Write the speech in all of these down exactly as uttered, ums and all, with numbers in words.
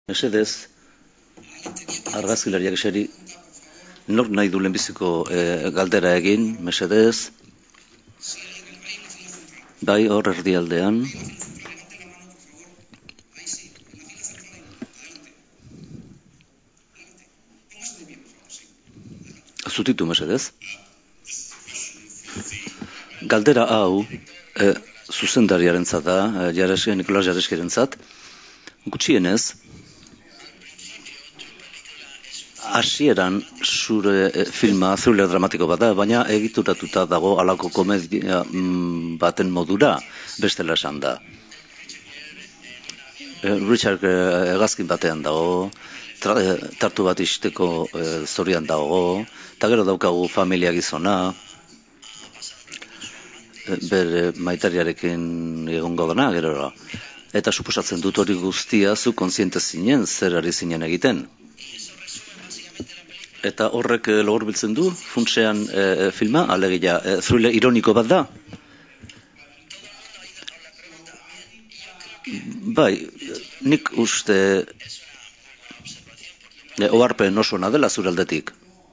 Mesedez, argazkilariak eseri, nork nahi du lehenbiziko e, galdera egin, mesedez, bai hor erdialdean. Zutitu, mesedez. Galdera hau, e, zuzendariarentzat da, e, Jareski, Nikolas Jareskirentzat, gutxienez, hasieran zure e, filma thriller dramatiko bat da, baina egituratuta dago halako komedia mm, baten modura, bestela esan da. E, Richard e, hegazkin batean dago, tra, e, tartu bat isteko e, zorian dago, eta gero daukagu familia gizona, e, bere maitariarekin egongo dena, gero. Eta suposatzen dut hori guztia zu kontziente zinen zer ari zinen egiten. Eta horrek logorbiltzen du, funtsean e, filma, alegia, e, thriller ironiko bat da. Bai, nik uste e, oharpen oso ona dela zure aldetik.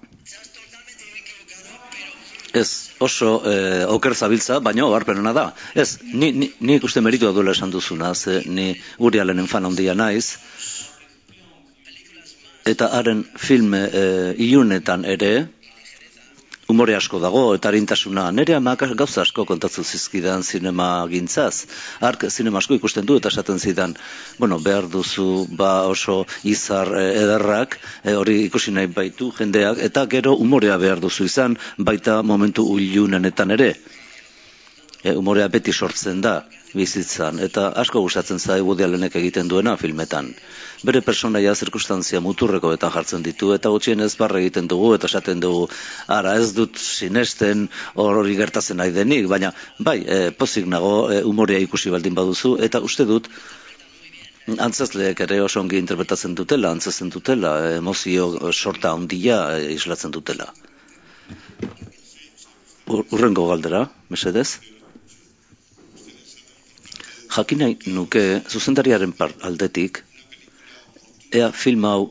Ez, oso e, oker zabiltza, baina oharpen ona da. Ez, ni, ni, nik uste meritua duela esan duzuna, ze ni Woody Allenen fan handia naiz, eta haren film e, ilunetan ere, umore asko dago, eta arintasuna, nire amak gauza asko kontatzu zizkidan zinema gintzaz. Ark zinema asko ikusten du, eta esaten zidan, bueno, behar duzu ba oso izar e, ederrak, e, hori ikusi nahi baitu jendeak, eta gero umorea behar duzu izan, baita momentu ilunenetan ere. E, umorea beti sortzen da, bizitzan, eta asko gustatzen zai Woody Allenek egiten duena filmetan. Bere personaia zirkustantzia muturrekoetan jartzen ditu, eta gutxienez barre egiten dugu, eta esaten dugu, ara ez dut sinesten hori gertatzen nahi denik, baina bai, e, pozik nago e, umorea ikusi baldin baduzu, eta uste dut, antzazleek ere oso ongi interpretatzen dutela, antzatzen dutela, emozio sorta handia e, islatzen dutela. Ur, urrengo galdera, mesedez? Jakin nahi nuke zuzendariaren aldetik, ea film hau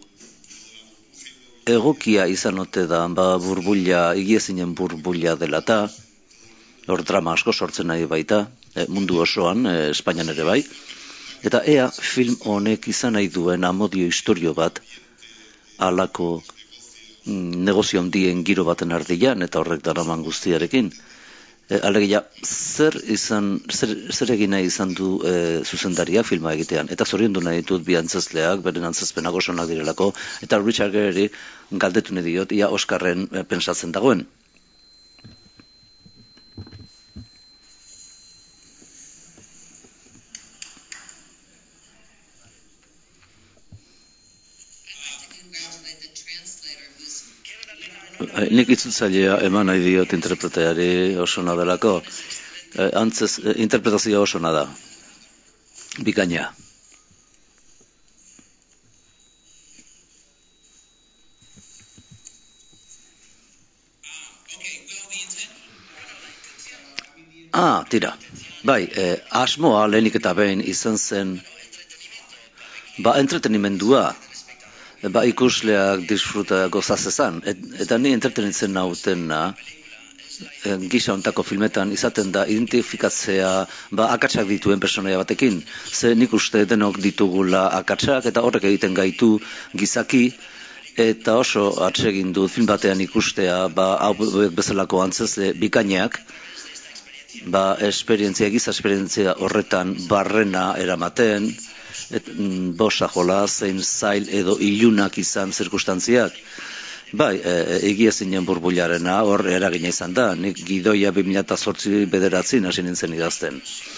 egokia izan ote da, ba burbuila, igiezinen burbuila dela eta, hor drama asko sortzen nahi baita, e, mundu osoan, e, Espainian ere bai, eta ea film honek izan nahi duen amodio historio bat, halako mm, negozio handien giro baten ardian, eta horrek daraman guztiarekin. E, alegia, zer izan, zer, zer egin nahi izan du e, zuzendaria filma egitean, eta zoriondu nahi ditut bi antzazleak, beren antzazpenak oso onak direlako, eta Richard Gere galdetu nahi diot, ia Oscarren e, pensatzen dagoen. Nik itzultzailea eman nahi diot interpreteari oso ona delako. E, antzez, e, interpretazioa oso ona da. Bikaina. Ah, tira. Bai, e, asmoa lehenik eta behin izan zen, ba, entretenimendua. Ba, ikusleak disfruta gozazezan, et, eta ni entretenitzen nautena, e, gisa ontako filmetan izaten da identifikatzea ba, akatsak dituen personaia batekin. Ze nik uste denok ditugula akatsak, eta horrek egiten gaitu gizaki, eta oso atsegin du film batean ikustea, ba, hau bezalako antzezle bikainak, ba, esperientzia, giza esperientzia horretan barrena eramaten, et, mm, bosa jola, zein zail edo ilunak izan zirkustantziak. Bai, e, egia zinen burbularena hor eragina izan da, nik gidoia bi mila zortzi bederatzin hasi nintzen idazten.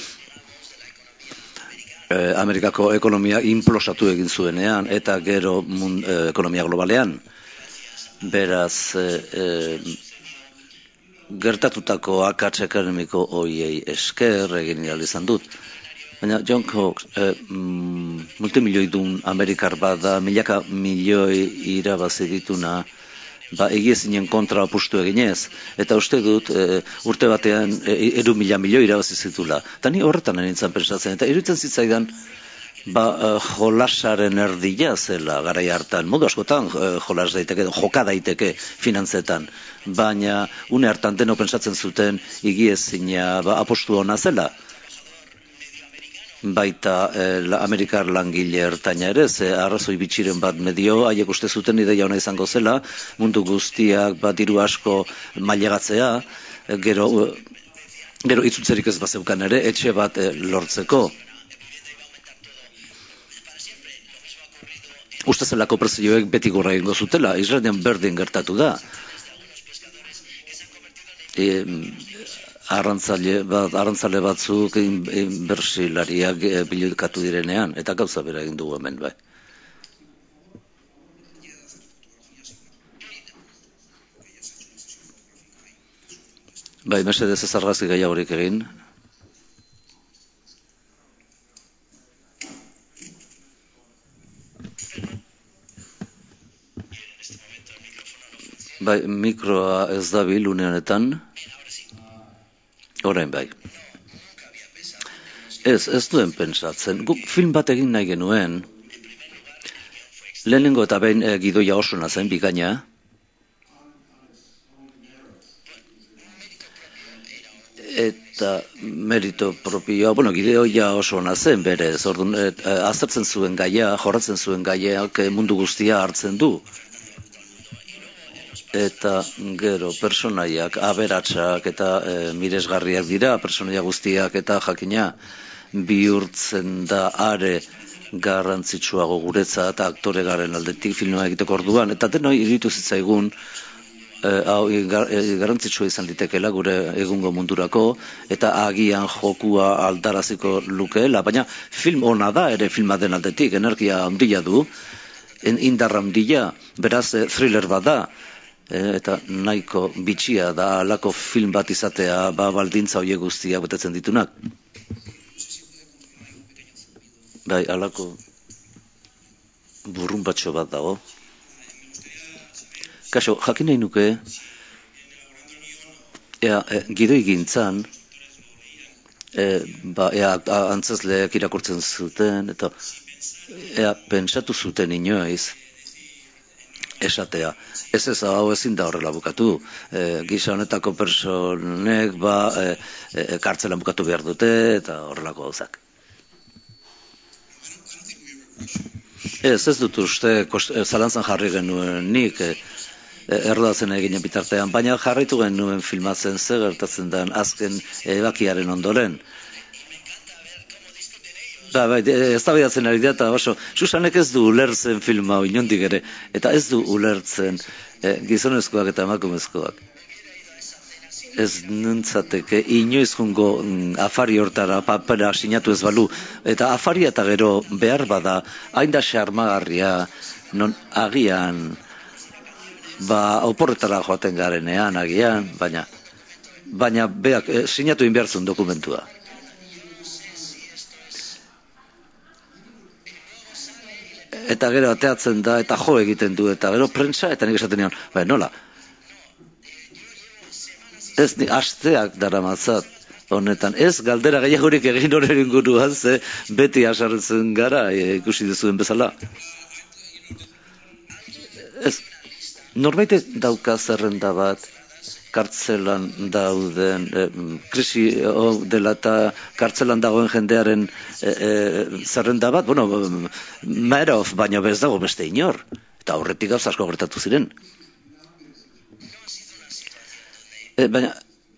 E, Amerikako ekonomia implosatu egin zuenean, eta gero mun, e, ekonomia globalean. Beraz, e, e, gertatutako akats ekonomiko hoiei esker egin izan dut. Baina John Cox, eh, mm, multimilioi dun Amerikar bat da, milaka milioi irabazi dituna, ba, egiezinen kontra apustu eginez, eta uste dut e, urte batean e, eru mila milioi irabazi zitula. Eta ni horretan nintzen pensatzen, eta iruditzen zitzaidan, ba, jolasaren erdia zela garai hartan, modu askotan jolas daiteke, joka daiteke finantzetan, baina une hartan deno pentsatzen zuten higiezina ba, apostu ona zela. Baita eh, Amerikar langile ertaina ere, ze arrazoi bitxiren bat medio, haiek uste zuten ideia ona izango zela, mundu guztiak bat diru asko mailegatzea, gero, gero itzultzerik ez bazeukan ere, etxe bat eh, lortzeko. Uste zelako prezioek beti gorra egingo zutela, Israelian berdin gertatu da. E, arrantzale, bat, arrantzale batzuk inbersilariak bilukatu direnean, eta gauza bera egin dugu hemen, bai. Bai, mesedez ez argazki gehiagorik egin. Bai, mikroa ez da bil une honetan. Orain bai. Ez, ez duen pentsatzen. Guk film bat egin nahi genuen. Lehenengo eta behin e, gidoia oso nazen, bikaina. Eta merito propioa, bueno, gidoia oso nazen berez. Orduan, e, aztertzen zuen gaia, jorratzen zuen gaiak mundu guztia hartzen du. Eta gero personaiak aberatsak eta e, miresgarriak dira, personaia guztiak eta jakina bihurtzen da are garrantzitsuago guretza eta aktore garen aldetik filma egiteko orduan, eta denoi iritu zitzaigun e, hau gar, e, garrantzitsua izan litekeela gure egungo mundurako, eta agian jokua aldaraziko lukeela, baina film ona da ere filma den aldetik, energia handia du, indarra handia, beraz e, thriller bat da, eta nahiko bitxia da alako film bat izatea ba, baldintza hoiek guztiak betetzen ditunak. Bai, alako burrun batxo bat dago. Kaso, jakin nahi nuke, ea, e, gidoi gintzan, e, ba, ea, antzazleak irakurtzen zuten, eta ea, pentsatu zuten inoiz, esatea. Ez ez hau ezin da horrela bukatu. E, gisa honetako personek ba, e, e, kartzelan bukatu behar dute eta horrelako gauzak. Ez, ez dut uste kost, e, zalantzan jarri genuen nik e, errodatzen eginen bitartean, baina jarraitu genuen filmatzen ze gertatzen den azken ebakiaren ondoren. Ba, bai, ez da bidatzen ari da, eta oso, Susanek ez du ulertzen filma inondik ere, eta ez du ulertzen eh, gizonezkoak eta emakumezkoak. Ez nintzateke inoizkungo mm, afari hortara papera sinatu ez balu, eta afaria eta gero behar bada, hain da xarmagarria, non agian, ba, oporretara joaten garenean, agian, baina, baina beak, eh, sinatu inbertzun dokumentua. Eta gero ateatzen da, eta jo egiten du, eta gero prentsa, eta nik esaten nion, bai, nola? Ez, ni asteak daramatzat honetan, ez galdera gehiagorik egin horren inguruan, ze beti asartzen gara, e, ikusi duzuen bezala. Ez, norbait dauka zerrenda bat, kartzelan dauden, eh, krisi oh, dela eta kartzelan dagoen jendearen eh, eh, zerrenda bat, bueno, Maerov baino bez dago beste inor, eta horretik gauz asko gertatu ziren. Eh, baina,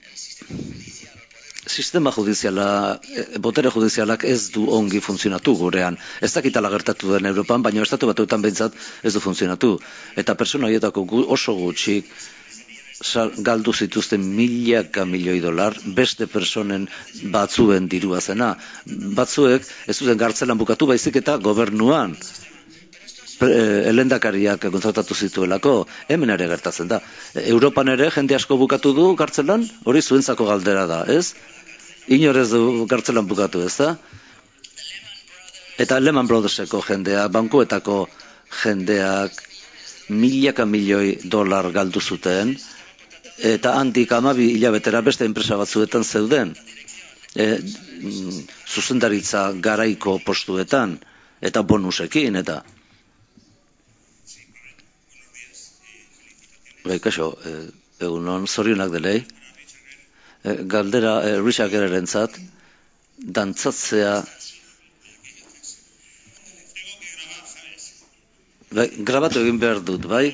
sistema judiziala, eh, botere judizialak ez du ongi funtzionatu gurean. Ez dakitala gertatu den Europan, baina estatu batuetan behintzat ez du funtzionatu. Eta pertsona horietako oso gutxik, galdu zituzten milaka milioi dolar beste personen batzuen dirua zena. Batzuek ez duten gartzelan bukatu baizik eta gobernuan elendakariak kontratatu zituelako, hemen ere gertatzen da. Europan ere jende asko bukatu du gartzelan, hori zuentzako galdera da, ez? Inor ez du gartzelan bukatu, ez da? Eta Lehman Brotherseko jendea, bankuetako jendeak milaka milioi dolar galdu zuten, eta handik hamabi hilabetera beste enpresa batzuetan zeuden, e, zuzendaritza garaiko postuetan, eta bonusekin, eta... Bai, kaixo, egunon, zorionak delei. Galdera Richard Gerrerentzat, dantzatzea... Bai, grabatu egin behar dut, bai?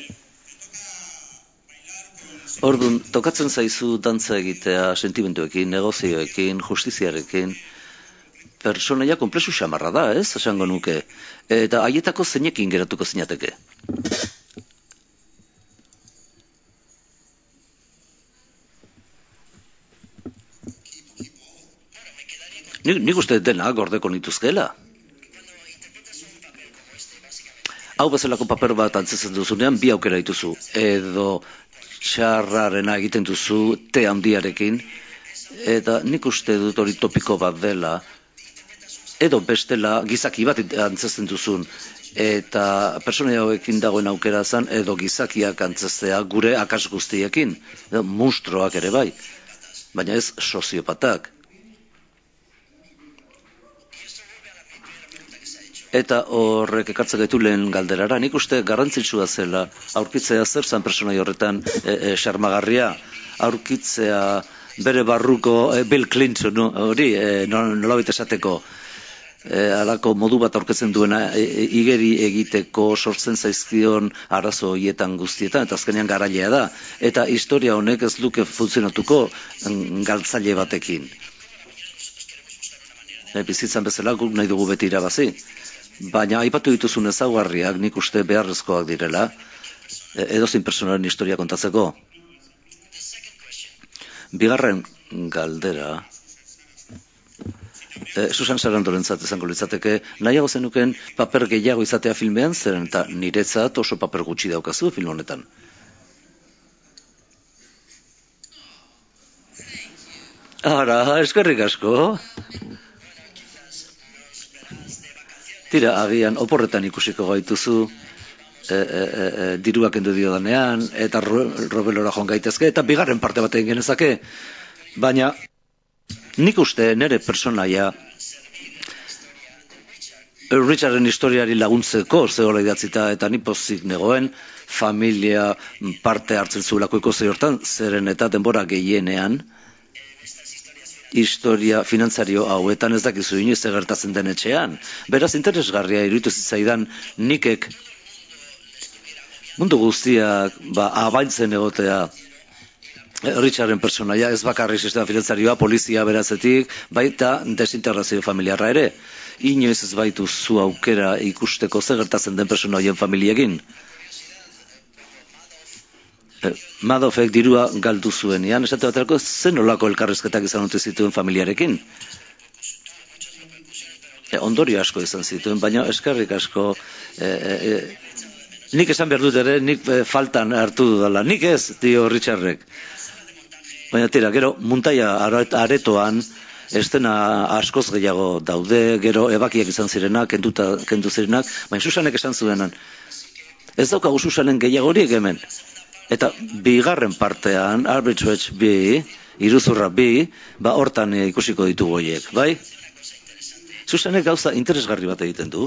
Orduan, tokatzen zaizu dantza egitea sentimenduekin, negozioekin, justiziarekin. Personaia konplexu xamarra da, ez? Esango nuke. Eta haietako zeinekin geratuko zinateke. Nik, nik uste dena gordeko nituzkeela. Hau bezalako paper bat antzetzen duzunean, bi aukera dituzu. Edo txarrarena egiten duzu te handiarekin, eta nik uste dut hori topiko bat dela, edo bestela gizaki bat antzesten duzun, eta personaia hauekin dagoen aukera zan, edo gizakiak antzestea gure akas guztiekin, edo munstroak ere bai, baina ez soziopatak. Eta horrek ekartzen gaitu lehen galderara, nik uste garrantzitsua zela aurkitzea zer zan personai horretan xarmagarria, aurkitzea bere barruko Bill Clinton hori, nolabait esateko, halako modu bat aurkitzen duena igeri egiteko sortzen zaizkion arazo horietan guztietan, eta azkenean garailea da, eta historia honek ez luke funtzionatuko galtzaile batekin. Bizitzan bezala guk nahi dugu beti irabazi. Baina aipatu dituzun ezaugarriak nik uste beharrezkoak direla, edozein personaren historia kontatzeko. Bigarren galdera, e, Susan Sarandorentzat izango litzateke, nahiago zenuken paper gehiago izatea filmean, zeren eta niretzat oso paper gutxi daukazu film honetan. Ara, eskerrik asko. Tira, agian, oporretan ikusiko gaituzu, e, e, e, diruak endu dio danean, eta robelora joan gaitezke, eta bigarren parte bat egin genezake. Baina, nik uste nire personaia Richarden historiari laguntzeko zehola idatzita, eta ni pozik negoen, familia parte hartzen zuelako ikusi hortan, zeren eta denbora gehienean, historia finantzario hauetan ez dakizu inoiz gertatzen den etxean. Beraz, interesgarria iruditu zitzaidan nikek mundu guztiak ba, abaintzen egotea Richarden personaia, ez bakarrik sistema finantzarioa, polizia beratzetik, baita desintegrazio familiarra ere. Inoiz ez baitu zu aukera ikusteko zer gertatzen den personaien familiekin. Madoffek dirua galdu zuenean, esate baterako zen olako elkarrizketak izan dute zituen familiarekin. E, ondorio asko izan zituen, baina eskerrik asko, e, e, e, nik esan behar dut ere, nik e, faltan hartu dudala, nik ez, dio Richardek. Baina tira, gero, muntaia aretoan, estena askoz gehiago daude, gero ebakiak izan zirenak, kenduta, kendu zirenak, baina Susanek esan zuenan, ez daukagu Susanen gehiago horiek hemen. Eta bigarren partean, Arbitrage bi, iruzurra bi, ba hortan ikusiko ditugu horiek, bai? Susanek gauza interesgarri bat egiten du.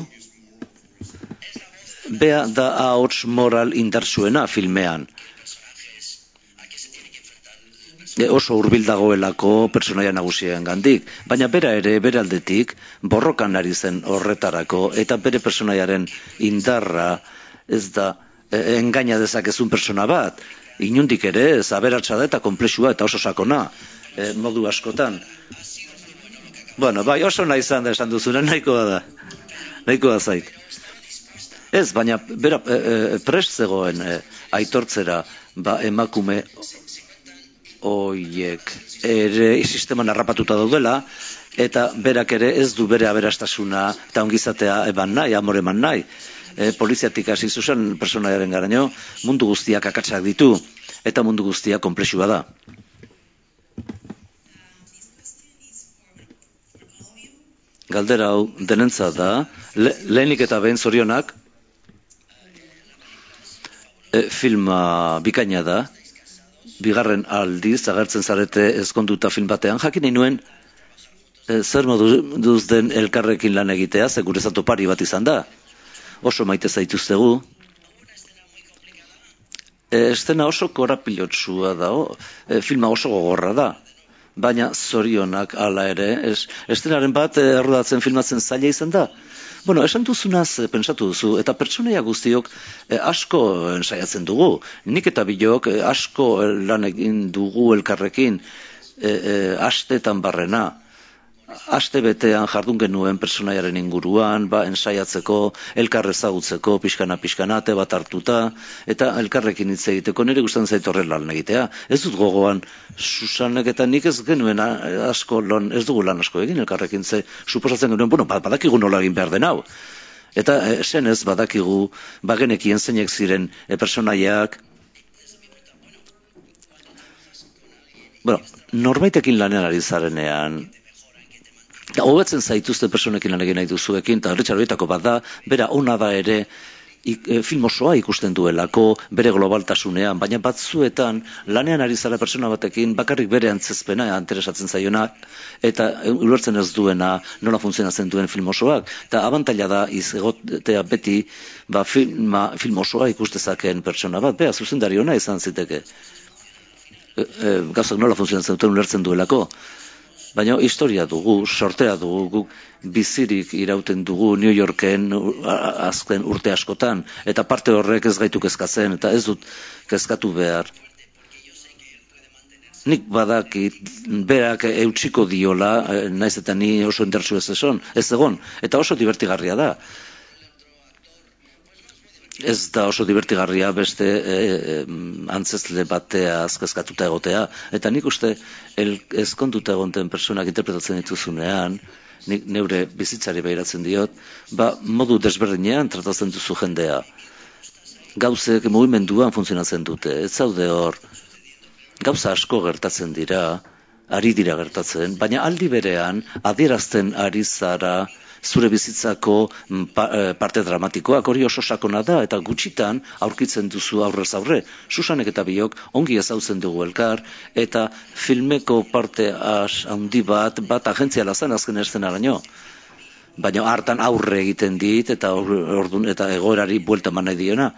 Bea da ahots moral indartsuena filmean. E oso hurbil dagoelako personaia nagusien gandik, baina bera ere, bere aldetik, borrokan ari zen horretarako, eta bere personaiaren indarra ez da engaina dezakezun persona bat, inundik ere, ez aberatsa da eta konplexua eta oso sakona, e, modu askotan. Bueno, bai, oso nahi izan da esan duzuna, nahikoa da, nahikoa zait. Ez, baina, bera, e, e, prest zegoen e, aitortzera, ba, emakume oiek ere sisteman harrapatuta daudela, eta berak ere ez du bere aberastasuna eta ongizatea eban nahi, amore eman nahi. E, poliziatik hasi zuzen personaiaren garaino, mundu guztiak akatsak ditu, eta mundu guztiak konplexua da. Galdera hau denentza da, le, lehenik eta behin zorionak, e, filma bikaina da, bigarren aldiz agertzen zarete ezkonduta film batean, jakin nahi nuen, e, zer moduz den elkarrekin lan egitea, ze guretzat opari bat izan da. Oso maite zaituztegu. E, estena oso korapilotsua da, o, e, filma oso gogorra da. Baina zorionak hala ere, es, estenaren bat errodatzen filmatzen zaila izan da. Bueno, esan duzunaz eh, pensatu duzu, eta pertsonaia guztiok eh, asko ensaiatzen dugu. Nik eta bilok eh, asko lan egin dugu elkarrekin eh, eh, astetan barrena. Aste betean jardun genuen pertsonaiaren inguruan, ba, ensaiatzeko, elkar ezagutzeko, pixkana-pixkana, ate bat hartuta, eta elkarrekin hitz egiteko, nire gustatzen zait horren lan egitea. Ez dut gogoan, Susanek eta nik ez genuen asko lan, ez dugu lan asko egin elkarrekin, ze suposatzen genuen, bueno, badakigu nola egin behar den hau. Eta e, senez badakigu, bagenekien zeinek ziren e, pertsonaiak, bueno, norbaitekin lanean ari zarenean, hobetzen zaituzte personekin lan egin nahi duzuekin, eta Richard horietako bat da, bera ona da ere, ik, e, film osoa ikusten duelako, bere globaltasunean, baina batzuetan lanean ari zara persona batekin, bakarrik bere antzezpena, interesatzen zaiona, eta ulertzen ez duena, nola funtzionatzen duen film osoak, eta abantaila da izegotea beti, ba, filma, film osoa ikustezakeen pertsona bat, bea, zuzendari ona izan ziteke. E, e, gauzak nola funtzionatzen duten ulertzen duelako. Baina historia dugu, sortea dugu, guk bizirik irauten dugu New Yorken azken urte askotan, eta parte horrek ez gaitu kezkatzen, eta ez dut kezkatu behar. Nik badakit, berak eutxiko diola, naiz eta ni oso indartsu ez eson, ez egon, eta oso divertigarria da. Ez da oso divertigarria beste e, e, antzezle batea azkezkatuta egotea. Eta nik uste el, ezkonduta egonten personak interpretatzen dituzunean, nik neure bizitzari behiratzen diot, ba modu desberdinean tratatzen duzu jendea. Gauzek mugimenduan funtzionatzen dute, ez zaude hor. Gauza asko gertatzen dira, ari dira gertatzen, baina aldi berean adierazten ari zara zure bizitzako parte dramatikoak, hori oso sakona da, eta gutxitan aurkitzen duzu aurrez aurre. Susanek eta biok ongi ezautzen dugu elkar, eta filmeko parte as handi bat, bat agentziala zen azken eszenaraino. Baina hartan aurre egiten dit, eta ordun eta egoerari buelta eman nahi diona.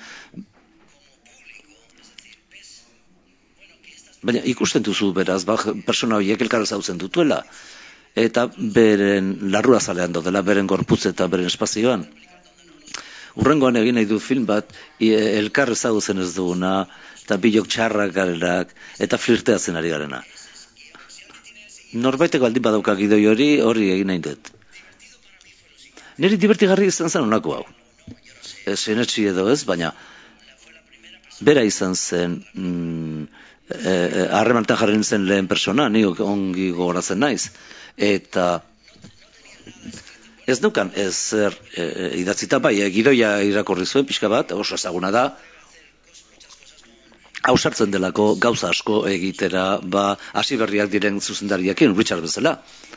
Baina ikusten duzu beraz, ba, persona horiek elkar ezautzen dutuela, eta beren larrua zalean dela, beren gorputz eta beren espazioan. Urrengoan egin nahi du film bat, elkar ezagutzen ez duguna, eta bilok txarrak garenak, eta flirteatzen ari garena. Norbaiteko aldin badauka gidoi hori, hori egin nahi dut. Niri divertigarri izan zen honako hau. Ez enetxi edo ez, baina bera izan zen harremantan mm, jarri nintzen lehen persona, ni ongi gogoratzen naiz. Eta ez nukan ezer e, idatzita, bai, e, gidoia irakorri zuen pixka bat, oso ezaguna da, hausartzen delako gauza asko egitera, ba, hasi berriak diren zuzendariakin, Richard bezala.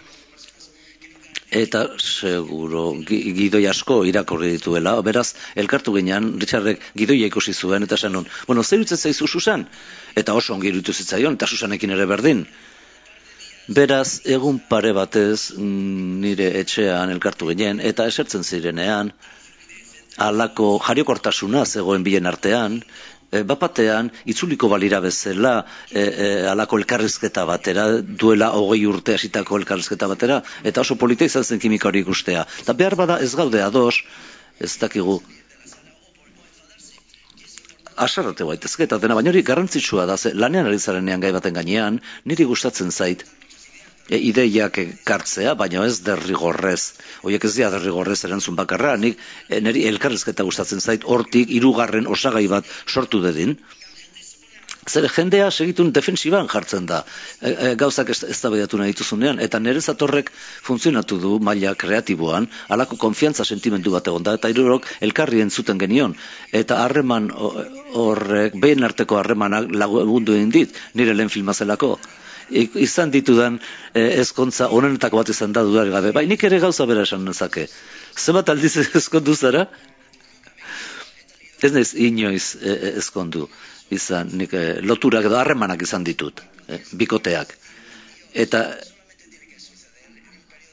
Eta seguro gidoi asko irakorri dituela, beraz, elkartu ginean, Richardek gidoia ikusi zuen, eta esan non, bueno, zer irutzen zaizu Susan? Eta oso ongi irutu zitzaion, eta Susanekin ere berdin. Beraz, egun pare batez nire etxean elkartu ginen, eta esertzen zirenean, alako jariokortasuna zegoen bien artean, e, bapatean, itzuliko balira bezala, e, e, alako elkarrizketa batera, duela hogei urte hasitako elkarrizketa batera, eta oso polita izan zen kimika hori ikustea. Eta behar bada ez gaude ados, ez dakigu, asarrate baitezke, eta dena baina hori garrantzitsua da, ze lanean ari zarenean gai baten gainean, niri gustatzen zait, E, ideiak ekartzea, baina ez derrigorrez. Oiek ez dira derrigorrez erantzun bakarra, nik e, niri elkarrizketa gustatzen zait, hortik hirugarren osagai bat sortu dedin. Zer jendea segitun defensiban jartzen da, e, e, gauzak ez, ez da behatu nahi dituzunean, eta nire zatorrek funtzionatu du maila kreatiboan, alako konfiantza sentimendu bat egon da, eta hirurok elkarri entzuten genion, eta harreman horrek, behin arteko harremanak lagundu egin dit, nire lehen filmazelako. Izan ditudan eh, ezkontza onenetako bat izan da dudarik gabe. Bai, nik ere gauza bera esan nezake. Zenbat aldiz ezkondu zara? Ez naiz inoiz eh, ezkondu izan, nik eh, loturak edo harremanak izan ditut, eh, bikoteak. Eta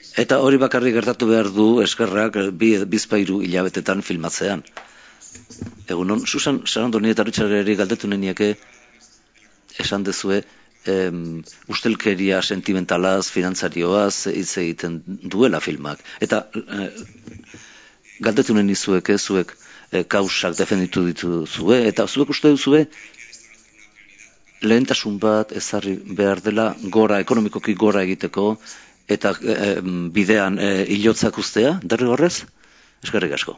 Eta hori bakarrik gertatu behar du eskerrak bi, bizpairu hilabetetan filmatzean. Egunon, Susan Sarandoni eta Richarderi galdetu nenieke esan dezue em, ustelkeria sentimentalaz, finantzarioaz hitz egiten duela filmak. Eta eh, galdetu nenizueke zuek eh, kausak defenditu dituzue, eta zuek uste duzue lehentasun bat ezarri behar dela gora, ekonomikoki gora egiteko, eta e, bidean e, hilotzak ustea, derrigorrez? Eskerrik asko.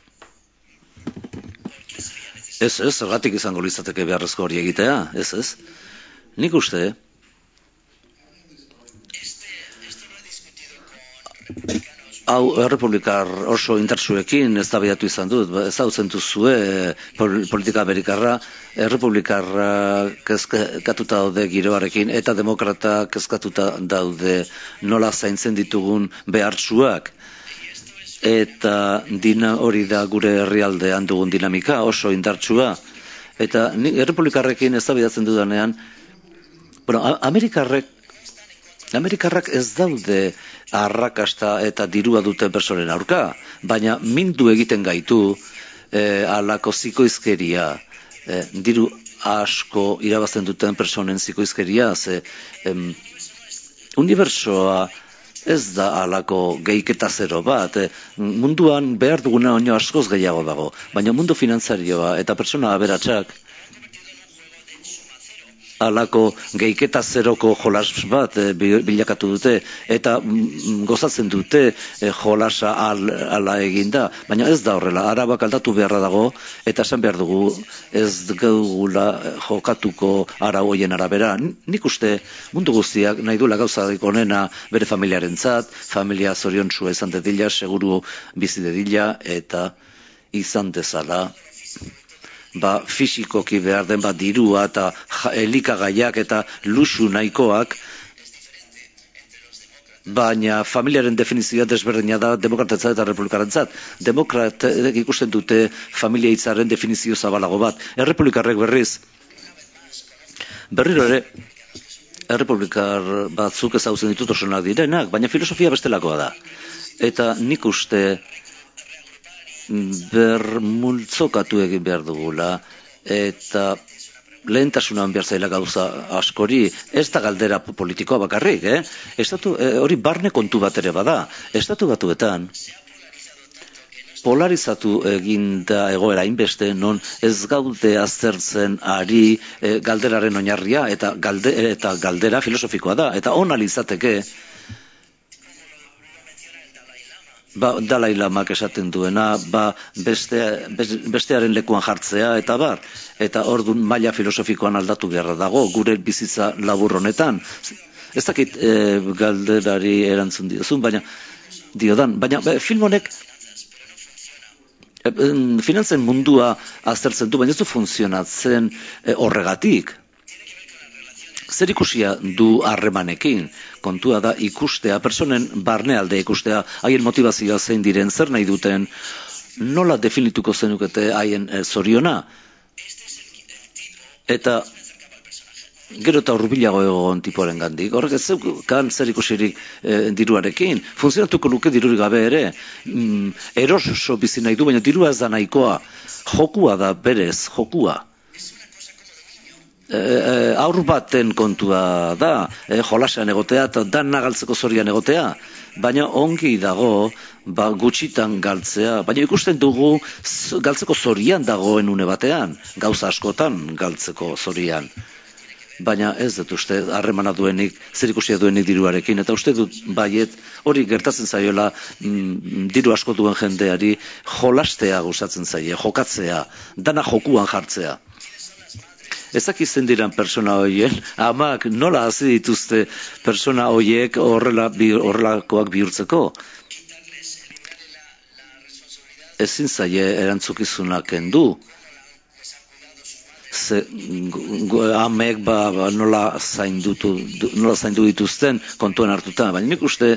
Ez, ez, zergatik izango litzateke beharrezko hori egitea, ez, ez. Nik uste, hau errepublikar oso indartsuekin eztabaidatu izan dut, ezagutzen duzue politika amerikarra, errepublikarra kezkatuta daude giroarekin eta demokrata kezkatuta daude nola zaintzen ditugun behartsuak. Eta dina hori da gure herrialdean dugun dinamika oso indartsua. Eta errepublikarrekin eztabaidatzen dudanean, bueno, Amerikarrek Amerikarrak ez daude arrakasta eta dirua duten personen aurka, baina mindu egiten gaitu eh, alako zikoizkeria, eh, diru asko irabazten duten personen zikoizkeria, ze em, unibersoa ez da alako gehiketa zero bat, eh, munduan behar duguna oino askoz gehiago dago, baina mundu finantzarioa eta persona aberatsak alako gehiketa zeroko jolas bat e, bilakatu dute, eta mm, gozatzen dute e, jolasa al, ala eginda, baina ez da horrela, arabak aldatu beharra dago, eta esan behar dugu ez gaugula jokatuko arau hoien arabera. Nik uste mundu guztiak nahi duela gauzarik onena bere familiarentzat, familia zoriontsua izan dedila, seguru bizi dedila, eta izan dezala ba fisikoki behar den bat dirua eta elikagaiak eta luxu nahikoak, baina familiaren definizioa desberdina da demokratentzat eta republikarentzat. Demokratek ikusten dute familia hitzaren definizio zabalago bat. Errepublikarrek berriz, berriro ere, errepublikar batzuk ezagutzen ditut osonak direnak, baina filosofia bestelakoa da. Eta nik uste bermultzokatu egin behar dugula, eta lehentasunan behar zaila gauza askori, ez da galdera politikoa bakarrik, eh? Estatu, eh, hori barne kontu bat ere bada. Estatu batuetan polarizatu eginda egoera inbeste, non ez gaude aztertzen ari eh, galderaren oinarria, eta, galde, eta galdera filosofikoa da, eta ona litzateke ba, Dalai Lamak esaten duena, ba, beste, bestearen lekuan jartzea, eta bar, eta ordun maila filosofikoan aldatu beharra dago, gure bizitza labur honetan. Ez dakit e, galderari erantzun diozun, baina diodan, baina be, film honek e, finantzen mundua aztertzen du, baina ez du funtzionatzen e, horregatik. Zer ikusia du harremanekin? Kontua da ikustea, personen barnealde ikustea, haien motivazioa zein diren, zer nahi duten, nola definituko zenukete haien e, zoriona? Eta gero eta hurbilago egon tipoaren gandik, horrek ez zeukan zer ikusirik e, diruarekin, funtzionatuko luke dirurik gabe ere, mm, eroso bizi nahi du, baina dirua ez da nahikoa, jokua da berez, jokua. E, aur baten kontua da, e, jolasean egotea eta dan galtzeko zorian egotea, baina ongi dago ba, gutxitan galtzea, baina ikusten dugu galtzeko zorian dagoen une batean, gauza askotan galtzeko zorian. Baina ez dut uste harremana duenik, zer ikusia duenik diruarekin, eta uste dut baiet hori gertatzen zaiola mm, diru asko duen jendeari jolastea gustatzen zaie, jokatzea, dana jokuan jartzea. Ezak izten diran persona hoien, amak nola hasi dituzte persona hoiek horrela, horrelakoak bihurtzeko? Ezin zaie erantzukizuna kendu. Ze, amek ba, ba, nola, zaindutu, nola zaindu dituzten kontuan hartuta, baina nik uste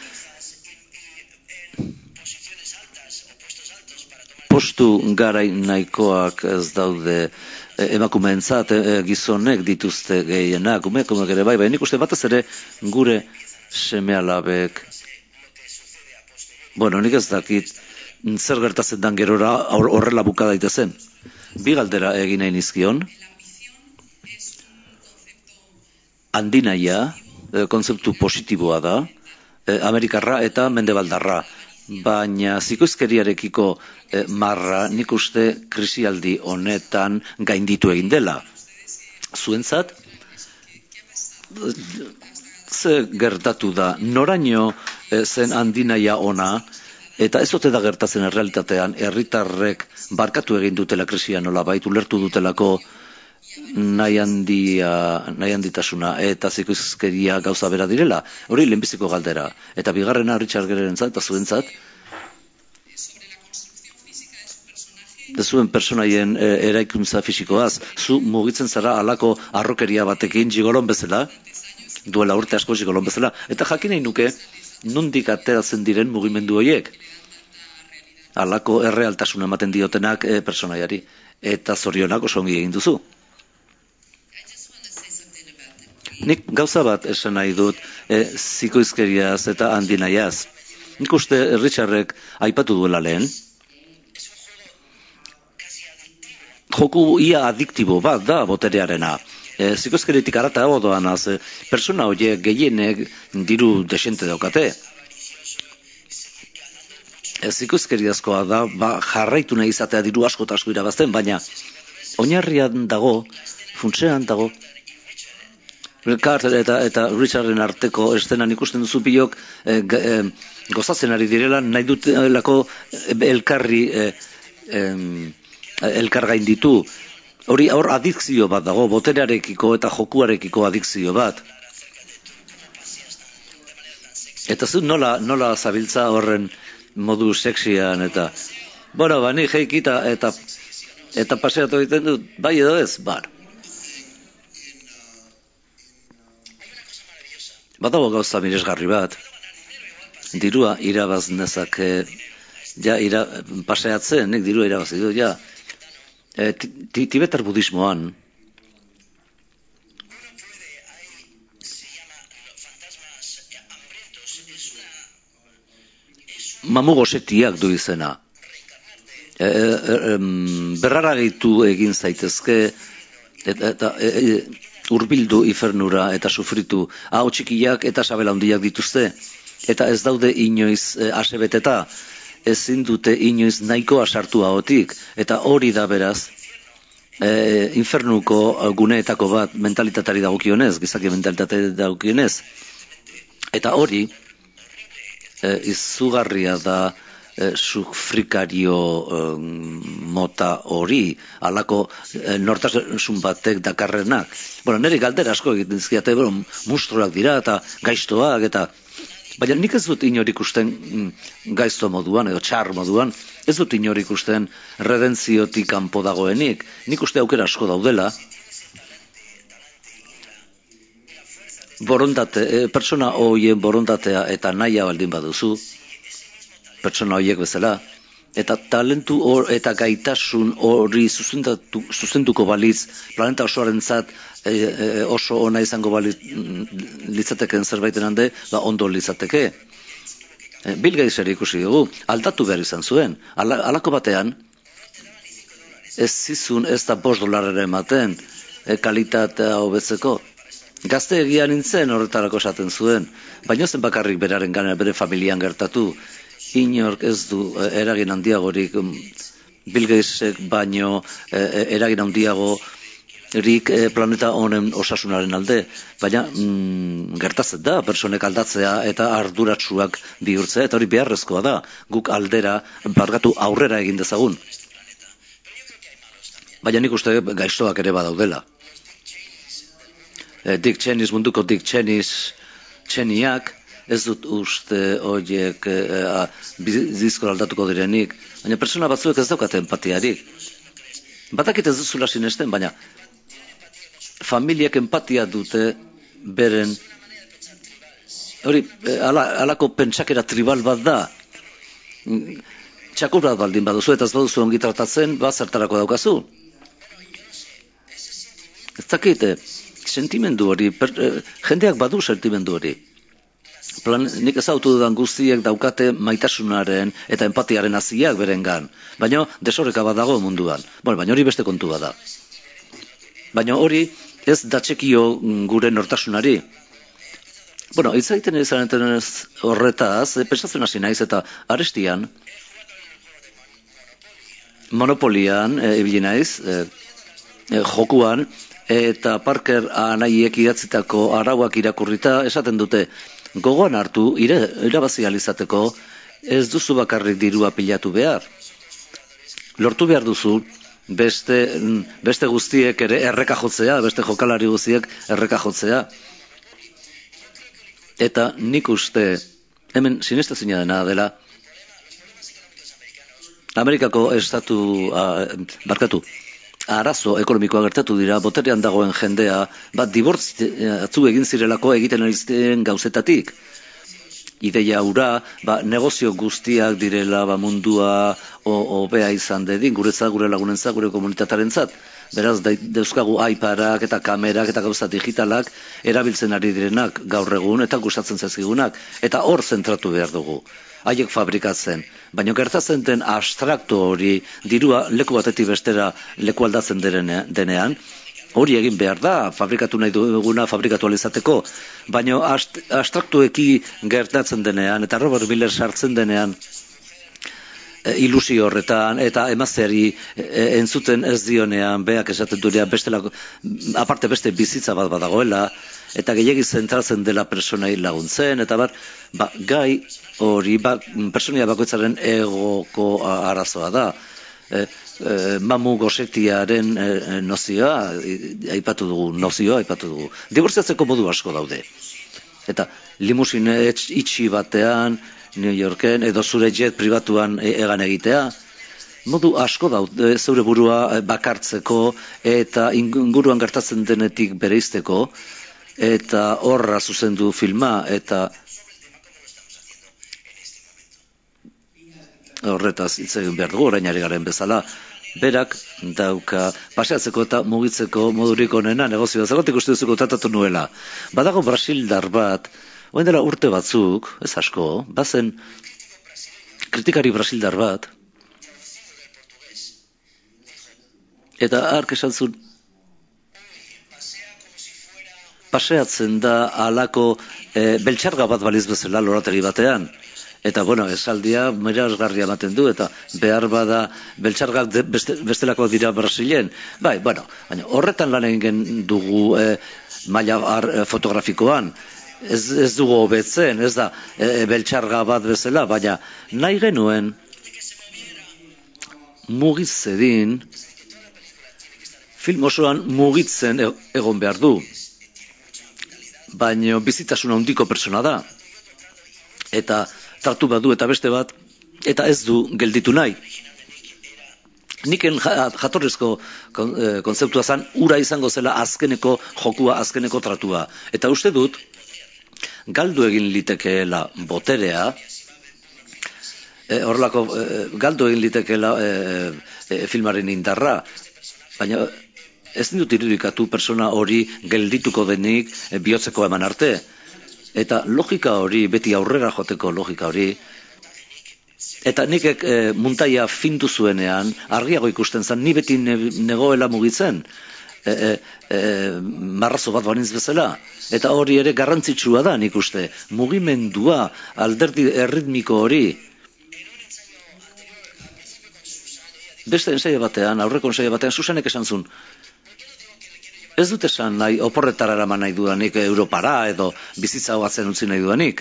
postu garai nahikoak ez daude emakumeentzat, gizonek dituzte gehienak, umeak ere bai, baina nik uste batez ere gure seme-alabek Bueno, nik ez dakit zer gertatzen dan gerora horrela buka daitezen. Bi galdera egin nahi nizkion. Handinaia, kontzeptu positiboa da, Amerikarra eta Mendebaldarra. Baina zikoizkeriarekiko marra nik uste krisialdi honetan gainditu egin dela. Zuentzat, ze gertatu da, noraino zen handinaia ona, eta ez ote da gertatzen errealitatean, herritarrek barkatu egin dutela krisia nolabait, ulertu dutelako nahi handia, nahi handitasuna eta zikoizkeria gauza bera direla. Hori lehenbiziko galdera. Eta bigarrena Richard Gererentzat eta zuentzat, zuen personaien e, eraikuntza fisikoaz, zu mugitzen zara alako arrokeria batekin jigolon bezala, duela urte asko jigolon bezala, eta jakin nahi nuke, nondik ateratzen diren mugimendu horiek. Alako errealtasuna ematen diotenak e, personaiari, eta zorionak oso ongi egin duzu. Nik gauza bat esan nahi dut e, zikoizkeriaz eta handinaiaz. Nik uste Richardek aipatu duela lehen, joku ia adiktibo bat da boterearena. E, zikoizkeritik aratago doanaz, e, persona horiek gehienek diru desente daukate. E, zikoizkeriazkoa da, ba, jarraitu nahi izatea diru asko eta asko irabazten, baina oinarrian dago, funtsean dago, Carter eta, eta Richarden arteko estenan ikusten duzu pilok e, e, gozatzen ari direla, nahi dutelako elkarri e, e, elkar gain ditu. Hori hor adikzio bat dago, boterearekiko eta jokuarekiko adikzio bat. Eta zu nola, nola zabiltza horren modu sexian eta... Bueno, bani jeikita eta, eta paseatu egiten dut, bai edo ez, bar. Badago gauza miresgarri bat, dirua irabaz nezake, ja, ira, paseatzen, nik dirua irabazi du, ja, e, tibetar budismoan, mamugosetiak du izena, e, e, e, berraragitu egin zaitezke, eta, eta e, e, urbildu infernura eta sufritu, hau txikiak eta sabela handiak dituzte, eta ez daude inoiz e, asebeteta, ezin dute inoiz nahikoa sartu ahotik, eta hori da beraz, e, infernuko guneetako bat mentalitatari dagokionez, gizaki mentalitate dagokionez, eta hori e, izugarria da, E, sufrikario e, mota hori, alako e, nortasun batek dakarrenak. Bueno, niri galdera asko egiten zizkiate, bueno, mustroak dira eta gaiztoak, eta baina nik ez dut inor ikusten mm, gaizto moduan edo txar moduan, ez dut inor ikusten redentziotik kanpo dagoenik. Nik uste aukera asko daudela, borondate, e, persona horien borondatea eta nahia baldin baduzu, pertsona horiek bezala, eta talentu hor, eta gaitasun hori zuzenduko balitz, planeta osoarentzat e, e, oso ona izango balitz litzateken zerbaiten hande, ba ondo litzateke. E, Bill Gateseri ikusi dugu, aldatu behar izan zuen, Ala, alako batean, ez zizun ez da bost dolarrera ematen, e, kalitatea hobetzeko. Gazte egia nintzen horretarako esaten zuen, baina zen bakarrik beraren gana, bere familian gertatu, inork ez du eragin handiagorik, Bill Gatesek baino eragin handiagorik planeta honen osasunaren alde, baina mm, gertatzen da, personek aldatzea eta arduratsuak bihurtzea, eta hori beharrezkoa da, guk aldera, bargatu aurrera egin dezagun. Baina nik uste gaiztoak ere badaudela. Dick Cheney, munduko Dick Cheney, Cheneyak, ez dut uste horiek e, bizkor aldatuko direnik, baina persona batzuek ez daukate empatiarik. Batakit ez duzula sinesten, baina familiak empatia dute beren, hori, ala, alako pentsakera tribal bat da. Txakur bat baldin baduzu eta ez baduzu ongi tratatzen, ba zertarako daukazu. Ez dakit, sentimendu hori, per, jendeak badu sentimendu hori. Plan, nik ezagutu dudan guztiek daukate maitasunaren eta empatiaren haziak berengan. Baina desoreka bat dago munduan. Bueno, baina hori beste kontu bada. Baina hori ez datxekio gure nortasunari. Bueno, itzaiten izan horretaz, e, pensatzen hasi naiz eta arestian, monopolian, e, ibili naiz, e, e, jokuan, eta Parker anaiek idatzitako arauak irakurrita esaten dute, gogoan hartu, ire, irabazi alizateko, ez duzu bakarrik dirua pilatu behar. Lortu behar duzu, beste, beste guztiek ere erreka jotzea, beste jokalari guztiek erreka jotzea. Eta nik uste, hemen sinestezina dena dela, Amerikako estatu, a, barkatu, arazo ekonomikoa gertatu dira, boterean dagoen jendea, bat dibortziatzu egin zirelako egiten ari ziren gauzetatik. Ideia hura, ba, negozio guztiak direla ba, mundua hobea izan dedin, guretzat, gure lagunentzat, gure komunitatearentzat. Beraz, dauzkagu iPadak eta kamerak eta gauza digitalak erabiltzen ari direnak gaur egun eta gustatzen zaizkigunak. Eta hor zentratu behar dugu. Haiek fabrikatzen. Baina gertatzen den abstrakto hori, dirua leku batetik bestera leku aldatzen denean, hori egin behar da, fabrikatu nahi duguna fabrikatu alizateko. Baina abstraktueki gertatzen denean, eta Robert Miller sartzen denean, ilusio horretan, eta emazteari entzuten ez dionean, beak esaten durean, bestelako, aparte beste bizitza bat badagoela, eta gehiagi zentratzen dela personai laguntzen, eta bar, ba, gai hori, ba, personia bakoitzaren egoko arazoa da. E, e, mamu gosetiaren e, nozioa, aipatu dugu, nozioa aipatu dugu. Dibortziatzeko modu asko daude. Eta limusine itxi batean, New Yorken, edo zure jet pribatuan egan egitea, modu asko daude zeure burua bakartzeko eta inguruan gertatzen denetik bereizteko, eta horra zuzendu filma, eta horretaz hitz egin behar dugu, orain ari garen bezala, berak dauka paseatzeko eta mugitzeko modurik onena negozioa, zergatik uste duzuko tratatu nuela. Badago brasildar bat, orain dela urte batzuk, ez asko, bazen kritikari brasildar bat, eta hark esan zuen, paseatzen da alako e, beltxarga bat baliz bezala lorategi batean. Eta, bueno, esaldia mirazgarria ematen du, eta behar bada beltxargak beste, bestelakoak dira Brasilen. Bai, bueno, baina horretan lan egin dugu e, maila ar, e, fotografikoan. Ez, ez dugu hobetzen, ez da e, beltxarga bat bezala, baina nahi genuen mugitzedin, film osoan mugitzen egon behar du. Baina bizitasun handiko persona da. Eta tratu bat du eta beste bat, eta ez du gelditu nahi. Niken jatorrezko kontzeptua zen, ura izango zela azkeneko jokua, azkeneko tratua. Eta uste dut, galdu egin litekeela boterea, e, horrelako, e, galdu egin litekeela e, e, filmaren indarra, baina ez dut irudikatu persona hori geldituko denik e, bihotzeko eman arte. Eta logika hori, beti aurrera joteko logika hori, eta nik e, muntaia fintu zuenean, argiago ikusten zen, ni beti ne, negoela mugitzen, e, e, e, marrazo bat banintz bezala. Eta hori ere garrantzitsua da nik uste, mugimendua, alderdi erritmiko hori. Beste ensaia batean, aurreko ensaia batean, Susanek esan zuen, ez dut esan nahi, oporretara eraman nahi dudanik Europara edo bizitza batzen utzi nahi dudanik.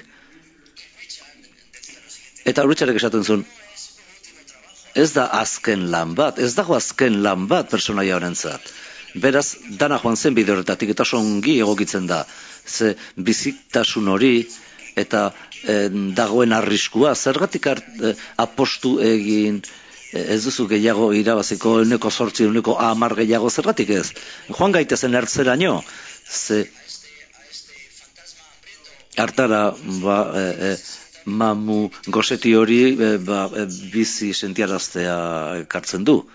Eta Urritxarek esaten zuen, ez da azken lan bat, ez dago azken lan bat personaia horentzat. Beraz, dana joan zen bide horretatik eta songi egokitzen da. Ze bizitasun hori eta e, dagoen arriskua, zergatik art, e, apostu egin, ez duzu gehiago irabaziko, uneko sortzi, uneko amar gehiago, zergatik ez. Joan gaitezen ertzeraino, ze hartara ba, e, e, mamu goseti hori e, ba, e, bizi sentiaraztea ekartzen du.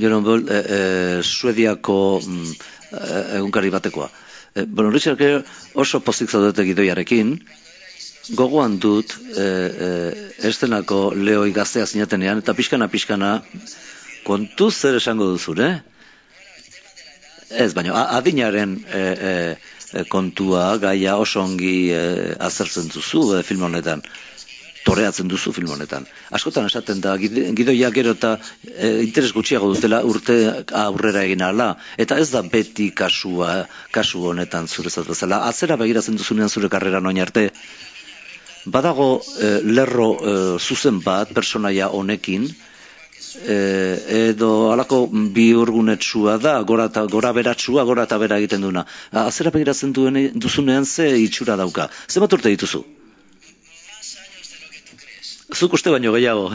Joron Bol, e, e, Suediako mm, egunkari batekoa. E, bueno, Richard Gere oso pozik zaudete gidoiarekin, gogoan dut e, e, estenako lehoi gaztea zinatenean, eta pixkana-pixkana kontu zer esango duzu, eh? Ez, baina adinaren e, e, kontua, gaia oso ongi e, azertzen duzu e, film honetan. Toreatzen duzu film honetan. Askotan esaten da, gidoia gero eta e, interes gutxiago dutela urte aurrera egin ala, eta ez da beti kasua, kasu honetan zurezat bezala. Atzera begiratzen duzunean zure karrera noin arte, badago e, lerro e, zuzen bat, personaia honekin, e, edo alako bihurgunetsua da, gora, ta, gora beratsua, gora eta bera egiten duna. Atzera begiratzen duen, duzunean ze itxura dauka. Zenbat urte dituzu? Zuk uste baino gehiago.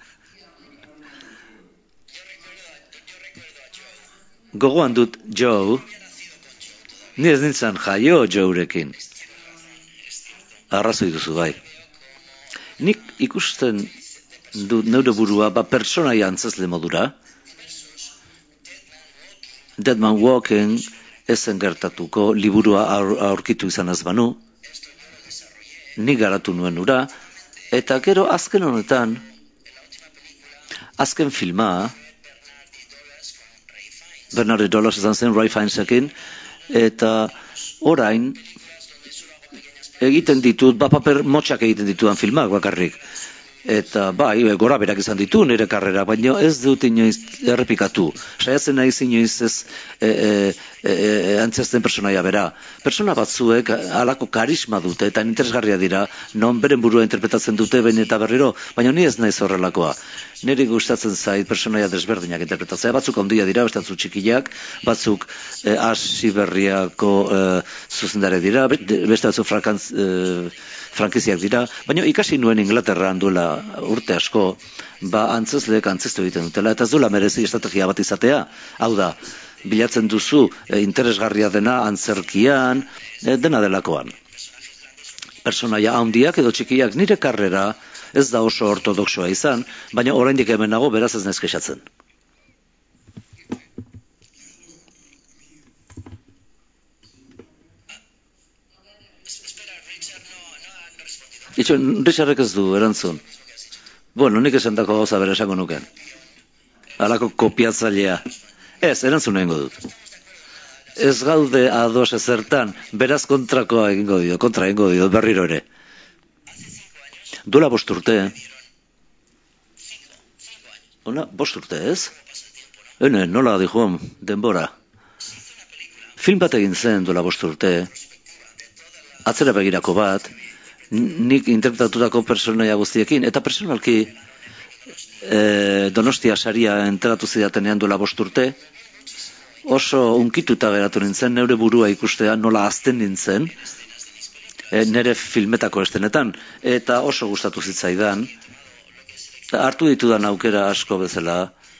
Gogoan dut Joe, ni ez nintzen jaio Joerekin. Arrazoi duzu bai. Nik ikusten dut neure burua, ba pertsonaia antzazle modura. Dead Man Walking ezen gertatuko, liburua aur, aurkitu izan ez banu. Nik garatu nuen ura. Eta gero azken honetan, azken filma, Bernardi Dollars izan zen, Ray Fiennesekin, eta orain egiten ditut, ba paper motxak egiten ditudan filmak bakarrik. Eta bai, gora berak izan ditu nire karrera, baina ez dut inoiz errepikatu. Saiatzen nahi inoiz ez e, e, e, e, antzazten personaia bera. Persona batzuek halako karisma dute eta interesgarria dira, non beren burua interpretatzen dute behin eta berriro, baina ni ez naiz horrelakoa. Niri gustatzen zait personaia desberdinak interpretatzea, batzuk handia dira, beste batzuk txikiak, batzuk e, hasi berriako e, zuzendare dira, beste batzuk frankantz, e, frankiziak dira, baina ikasi nuen Inglaterran duela urte asko, ba antzezleek antzestu egiten dutela, eta ez duela merezi estrategia bat izatea. Hau da, bilatzen duzu e, interesgarria dena antzerkian, e, dena delakoan. Personaia handiak edo txikiak, nire karrera ez da oso ortodoxoa izan, baina oraindik hemen nago beraz ez naiz kexatzen. Itxo, Richardek ez du, erantzun. Bueno, nik esan dako gauza bere esango nuken. Halako kopiatzailea. Ez, erantzun egingo dut. Ez gaude ados ezertan, beraz kontrakoa egingo dio, kontra egingo dio, berriro ere. Duela bost urte. Ona, bost urte ez? Hene, nola dijuan, denbora. Film bat egin zen duela bost urte. Atzera begirako bat, nik interpretatutako personaia guztiekin, eta personalki e, Donostia saria enteratu zidatenean duela bost urte, oso unkituta geratu nintzen, neure burua ikustea nola azten nintzen, e, nire filmetako estenetan, eta oso gustatu zitzaidan, hartu ditudan aukera asko bezala.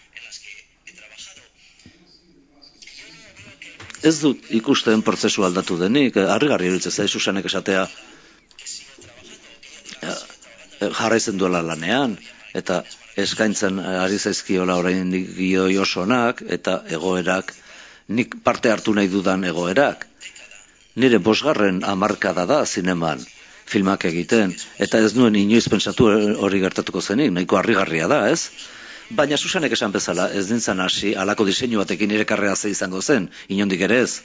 Ez dut ikusten prozesu aldatu denik, harrigarri iruditzen zait Susanek esatea, jarraitzen duela lanean, eta eskaintzen ari zaizkiola orain gioi osonak, eta egoerak, nik parte hartu nahi dudan egoerak. Nire bosgarren hamarkada da zineman, filmak egiten, eta ez nuen inoiz pentsatu hori gertatuko zenik, nahiko harrigarria da, ez? Baina Susanek esan bezala, ez nintzen hasi, halako diseinu batekin nire karrera ze izango zen, inondik ere ez.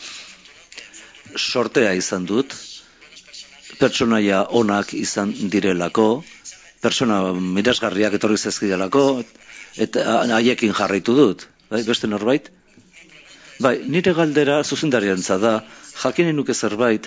Sortea izan dut, pertsonaia onak izan direlako, persona miresgarriak etorri zaizkidalako, eta haiekin jarraitu dut. Bai, beste norbait? Bai, nire galdera zuzendariantza da, jakinen nuke zerbait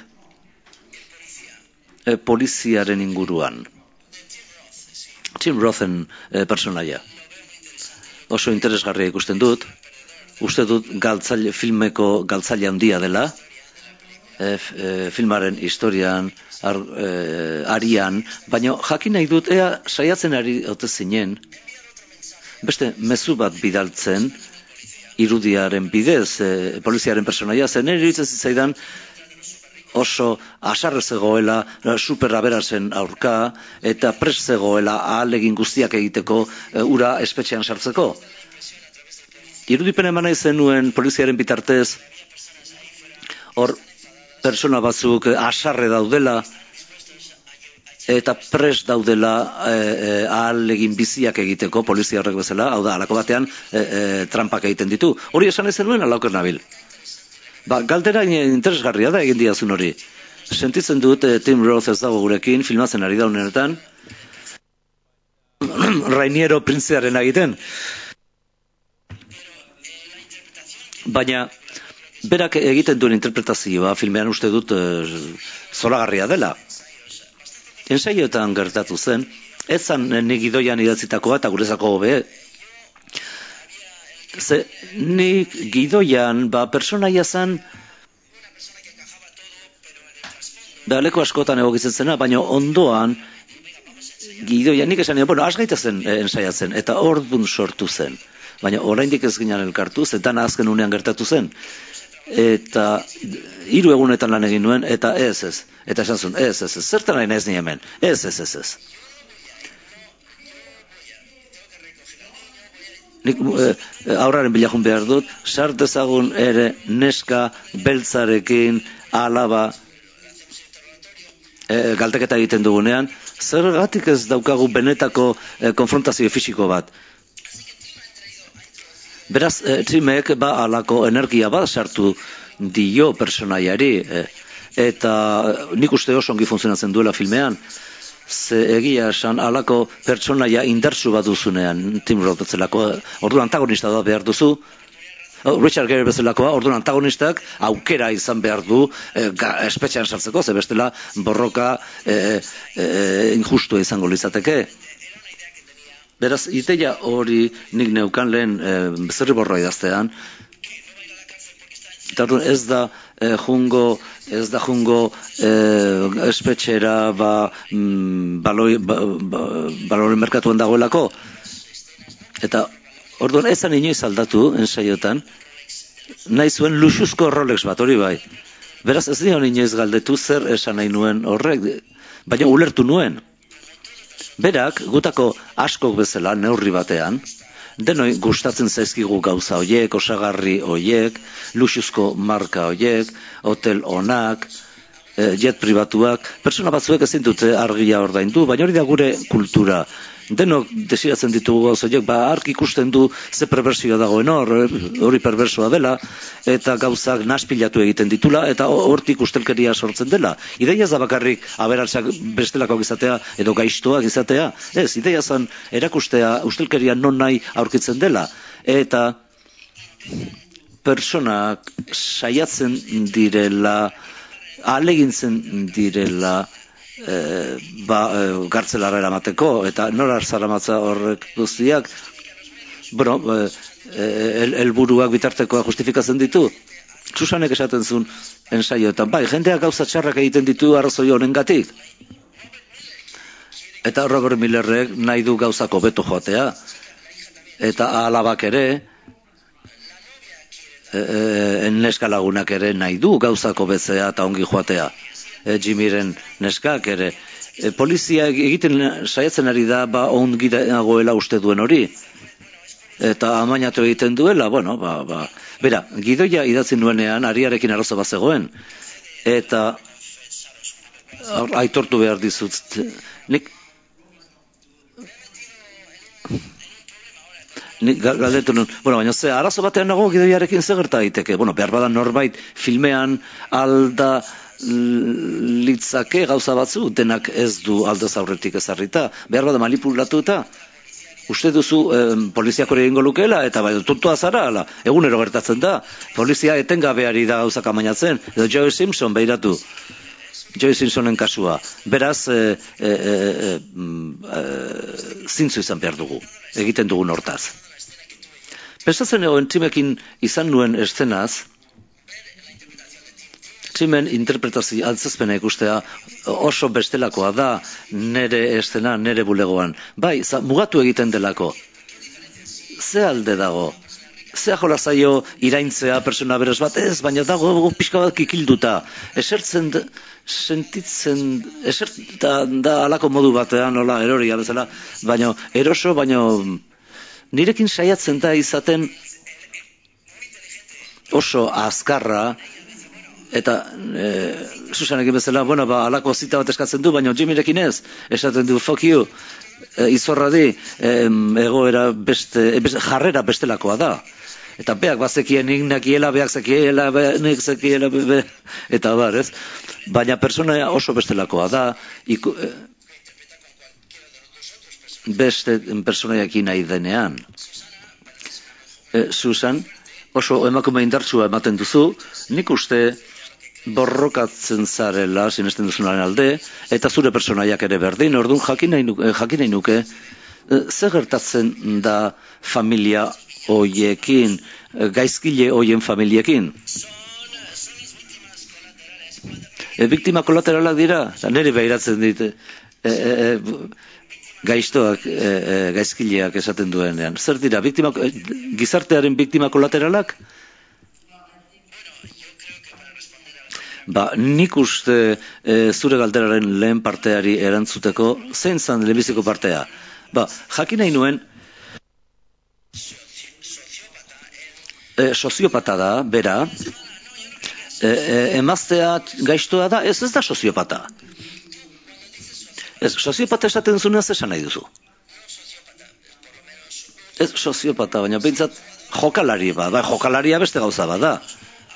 e, poliziaren inguruan. Tim Rothen e, personaia. Oso interesgarria ikusten dut, uste dut galtzaile, filmeko galtzaile handia dela, e, e, filmaren historian, ar, e, arian, baina jakin nahi dut, ea saiatzen ari ote zinen, beste mezu bat bidaltzen, irudiaren bidez, e, poliziaren personaia, zen iruditzen zitzaidan oso asarre zegoela, super aberasen aurka, eta prest zegoela ahalegin guztiak egiteko e, ura espetxean sartzeko. irudipen eman nahi zenuen poliziaren bitartez, hor persona batzuk asarre daudela, eta prest daudela e, e, ahal egin biziak egiteko, polizia horrek bezala, hau da, alako batean e, e, trampak egiten ditu. Hori esan ezen nuen, ala oker nabil. Ba, galdera interesgarria da egin diazun hori. Sentitzen dut, e, Tim Roth ez dago gurekin, filmatzen ari da unenetan, Rainiero printzearen egiten. Baina, berak egiten duen interpretazioa, filmean uste dut e, zoragarria dela. Ensaioetan gertatu zen, ez zan nik gidoian idatzitakoa eta gurezako hobe. Ze nik gidoian, ba, personaia zan, da leko askotan egokitzen zena, baina ondoan, gidoian, nik esan, bueno, asgaita zen eh, ensaiatzen, eta ordun sortu zen. Baina oraindik ez ginen elkartuz, eta azken unean gertatu zen. Eta hiru egunetan lan egin nuen, eta ez ez. Eta esan zuen, ez ez ez, zertan nahi naiz ni hemen, ez ez ez ez. Nik eh, aurraren bilakun behar dut, sartezagun ere neska beltzarekin alaba eh, galteketa egiten dugunean, zergatik ez daukagu benetako eh, konfrontazio fisiko bat. Beraz, e, Timek ba alako energia bat sartu dio personaiari, e, eta nik uste oso ongi funtzionatzen duela filmean, ze egia esan alako pertsonaia indartsu bat duzunean, Tim Roth bezalako, orduan antagonista da behar duzu, Richard Gere bezalakoa, orduan antagonistak aukera izan behar du e, ga, espetxean sartzeko, ze bestela borroka e, e, injustua izango lizateke. Beraz, ideia hori nik neukan lehen e, zerriborroa idaztean, eta ez da e, jungo, ez da jungo e, espetxera ba, mm, baloi, ba, ba, balori merkatuan dagoelako. Eta orduan ezan inoiz aldatu ensaiotan, nahi zuen luxuzko Rolex bat, hori bai. Beraz, ez nion inoiz galdetu zer esan nahi nuen horrek, baina ulertu nuen. Berak, gutako askok bezala neurri batean, denoi gustatzen zaizkigu gauza hoiek, osagarri hoiek, luxuzko marka hoiek, hotel onak, jet pribatuak, persona batzuek ezin dute argia ordaindu, baina hori da gure kultura. Denok desiratzen ditugu gauza hoiek, ba ark ikusten du ze perversioa dagoen hor, hori perversoa dela, eta gauzak naspilatu egiten ditula, eta hortik ustelkeria sortzen dela. Ideia ez da bakarrik aberatsak bestelako izatea edo gaiztoak izatea, ez, ideia zan erakustea ustelkeria non nahi aurkitzen dela, eta personak saiatzen direla, ahalegintzen direla, E, ba, e, gartzelara eramateko, eta nora zaramatza horrek guztiak, bueno, e, helburuak bitartekoa justifikatzen ditu. Susanek esaten zuen ensaioetan, bai, jendeak gauza txarrak egiten ditu arrazoi honengatik. Eta Robert Millerrek nahi du gauzako beto joatea, eta alabak ere, e, e, neska lagunak ere nahi du gauzako betzea eta ongi joatea. Jimiren neskak ere. E, polizia egiten saiatzen ari da, ba, ongi dagoela uste duen hori. Eta amainatu egiten duela, bueno, ba, ba. Bera, gidoia idatzi nuenean, ariarekin arazo bat zegoen. Eta aitortu behar dizut. Nik, nik galdetu nuen, bueno, baina ze, arazo batean nago gidoiarekin zegerta daiteke. Bueno, behar badan norbait filmean alda litzake gauza batzu, denak ez du aldez aurretik ezarrita, behar bada manipulatu eta uste duzu eh, poliziak hori egingo lukeela, eta bai, tontoa zara, ala, egunero gertatzen da, polizia etengabeari da gauzak amainatzen, edo Joey Simpson behiratu, Joey Simpsonen kasua, beraz eh, eh, eh, eh, zintzu izan behar dugu, egiten dugun hortaz. Pensatzen egoen Timekin izan nuen eszenaz, Timen interpretazio antzezpena ikustea oso bestelakoa da nere estena, nere bulegoan. Bai, za, mugatu egiten delako. Ze alde dago? Ze jola zaio iraintzea persona beres bat? Ez, baina dago pixka bat kikilduta. Esertzen, sentitzen, esertan da alako modu batean, nola, eroria bezala, baina eroso, baina nirekin saiatzen da izaten oso azkarra, eta e, Susanekin bezala, bueno, ba, alako zita bat eskatzen du, baina Jimmyrekin ez, esaten du, fuck you, e, izorra di, e, egoera beste, e, beste, jarrera bestelakoa da. Eta beak bazekien nik nakiela, beak zekiela, be, nik zekiela, be, be, eta bar, ez? Baina persona oso bestelakoa da, iku, e, beste personaiakin nahi denean. E, Susan, oso emakume indartsua ematen duzu, nik uste borrokatzen zarela, sinesten duzunaren alde, eta zure personaiak ere berdin, orduan jakin nahi nuke, jakin nahi nuke zer gertatzen da familia hoiekin, gaizkile hoien familiekin. E, biktima kolateralak dira, eta nire behiratzen dit, e, e, e, gaiztoak, e, e, gaizkileak esaten duenean. Zer dira, biktima, gizartearen biktima kolateralak? Ba, nik uste e, zure galderaren lehen parteari erantzuteko, zein zan lehenbiziko partea? Ba, jakin nahi nuen, e, soziopata da, bera, e, e, emaztea gaiztoa da, ez ez da soziopata. Ez, soziopata esaten zunea zesan nahi duzu. Ez soziopata, baina behintzat jokalari ba, ba, jokalaria beste gauza ba da.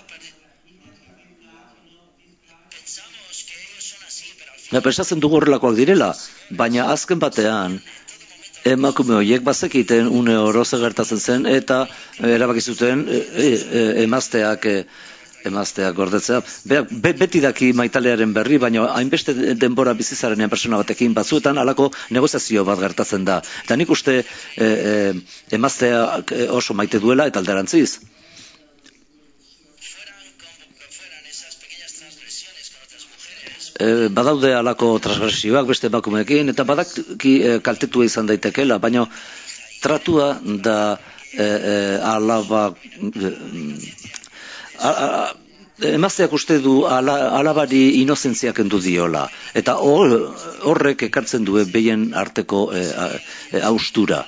Ja, pensatzen dugu horrelakoak direla, baina azken batean emakume horiek bazekiten une oro zer gertatzen zen eta erabaki zuten e, e, emazteak e, emazteak gordetzea. Be, be, beti daki maitalearen berri, baina hainbeste denbora bizizarenean persona batekin batzuetan halako negoziazio bat gertatzen da. Eta nik uste e, e, emazteak oso maite duela eta alderantziz. E, badaude alako transgresioak beste emakumeekin eta badaki e, kaltetua izan daitekela, baina tratua da e, e, alaba e, a, a, emazteak uste du ala, alabari inozentzia kendu diola eta hor, horrek ekartzen du behien arteko e, e, austura.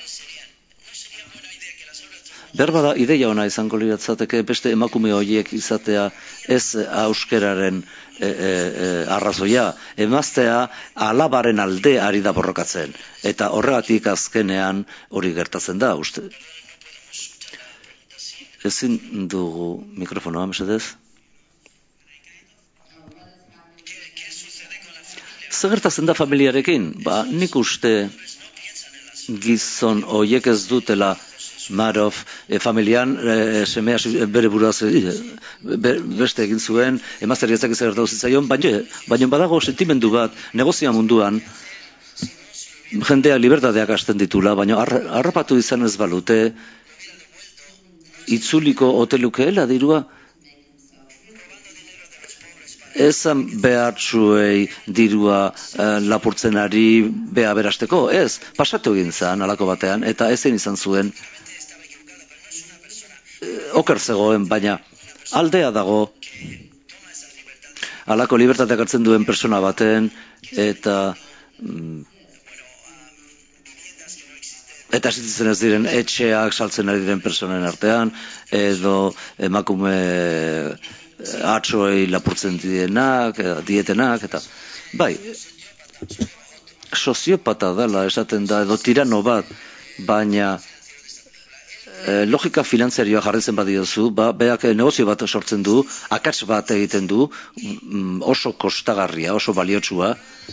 Berbada ideia ona izango liratzateke beste emakume horiek izatea ez euskararen e, e, e, arrazoia, emaztea alabaren alde ari da borrokatzen eta horregatik azkenean hori gertatzen da, uste. Ezin dugu mikrofonoa, mesedez? Zer gertatzen da familiarekin? Ba, nik uste gizon horiek ez dutela Marov, e, familian, e, semea bere buruaz e, be, beste egin zuen, emazteri ezak izan gertatu zitzaion, baina, baina badago sentimendu bat, negozia munduan, jendea libertateak hasten ditula, baina har, harrapatu izan ez balute, itzuliko hotelukeela dirua, ezan behartzuei dirua e, lapurtzenari beha berasteko, ez, pasatu egin zan alako batean, eta ezen izan zuen, oker zegoen, baina aldea dago alako libertateak hartzen duen persona baten eta mm, eta existitzen ez diren etxeak saltzen ari diren personen artean edo emakume atxoei lapurtzen dienak, dietenak eta bai, soziopata dela esaten da edo tirano bat, baina E, logika finanziarioa jarritzen badiozu, ba, beak negozio bat sortzen du, akats bat egiten du, mm, oso kostagarria, oso baliotsua,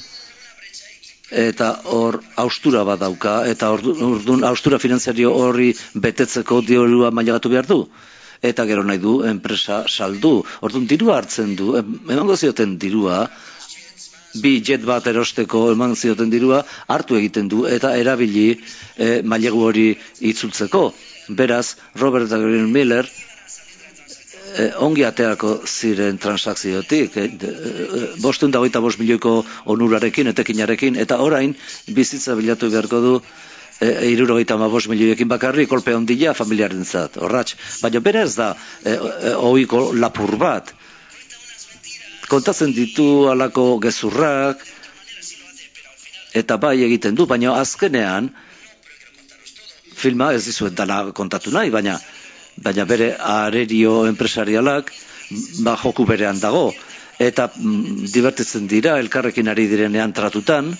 eta hor austura bat dauka, eta orduan austura finanziario horri betetzeko diorua mailagatu behar du. Eta gero nahi du, enpresa saldu. Orduan dirua hartzen du, emango zioten dirua, bi jet bat erosteko eman zioten dirua, hartu egiten du, eta erabili e, mailegu hori itzultzeko. Beraz, Robert Green Miller eh, ongi ateako ziren transakziotik, eh, eh, bostun da hogeita bost milioiko onurarekin, etekinarekin, eta orain bizitza bilatu beharko du eh, hirurogeita hamabost milioiekin bakarri, kolpe handia familiaren zat, horratx. Baina bera ez da eh, eh, ohiko lapur bat. Kontatzen ditu alako gezurrak, eta bai egiten du, baina azkenean, filma ez dizuet dana kontatu nahi, baina baina bere arerio enpresarialak ba, joku berean dago, eta mm, divertitzen dira, elkarrekin ari direnean tratutan.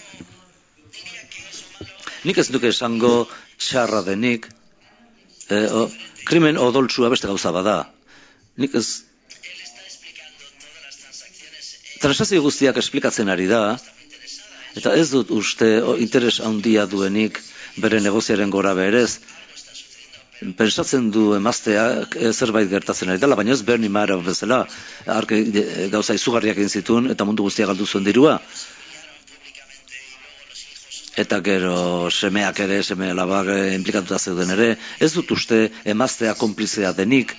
Nik ez duke esango txarra denik, e, o, krimen odoltsua beste gauza bada. Nik ez... Transakzio guztiak esplikatzen ari da, eta ez dut uste o, interes handia duenik bere negoziaren gora berez. Pentsatzen du emazteak zerbait gertatzen ari dela, baina ez Bernie Madoff bezala, arke gauza izugarriak egin zituen eta mundu guztia galdu zuen dirua. Eta gero semeak ere, seme alabak implikatuta zeuden ere, ez dut uste emaztea konplizea denik,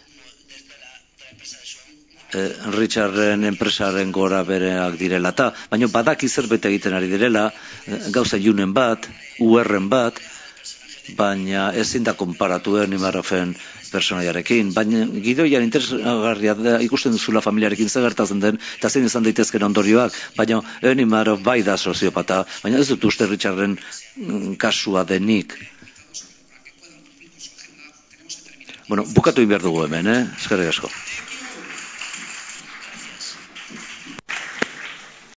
eh, Richarden enpresaren gora bereak direla eta, baina badaki zerbait egiten ari direla, gauza iunen bat, uerren bat, baina ezin da konparatu Bernie Maddoffen personaiarekin, baina gidoian interesgarria da ikusten duzula familiarekin zer gertatzen den, eta zein izan daitezken ondorioak, baina Bernie Madoff bai da soziopata, baina ez dut uste Richarden kasua denik. Bueno, bukatu egin behar dugu hemen, eh? Eskerrik asko.